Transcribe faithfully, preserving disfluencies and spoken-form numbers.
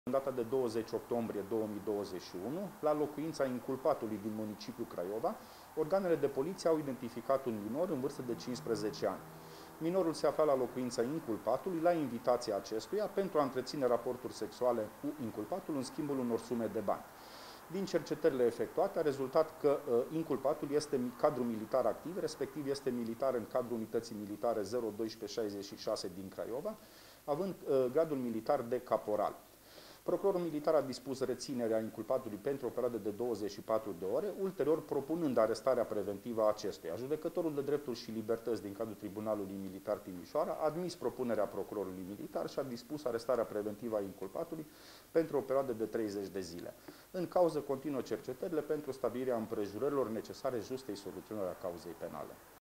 În data de douăzeci octombrie două mii douăzeci și unu, la locuința inculpatului din municipiul Craiova, organele de poliție au identificat un minor în vârstă de cincisprezece ani. Minorul se afla la locuința inculpatului, la invitația acestuia, pentru a întreține raporturi sexuale cu inculpatul în schimbul unor sume de bani. Din cercetările efectuate a rezultat că uh, inculpatul este cadru militar activ, respectiv este militar în cadrul unității militare zero unsprezece șaizeci și șase din Craiova, având uh, gradul militar de caporal. Procurorul militar a dispus reținerea inculpatului pentru o perioadă de douăzeci și patru de ore, ulterior propunând arestarea preventivă a acestuia. Judecătorul de drepturi și libertăți din cadrul Tribunalului Militar Timișoara a admis propunerea procurorului militar și a dispus arestarea preventivă a inculpatului pentru o perioadă de treizeci de zile. În cauză continuă cercetările pentru stabilirea împrejurărilor necesare justei soluționări a cauzei penale.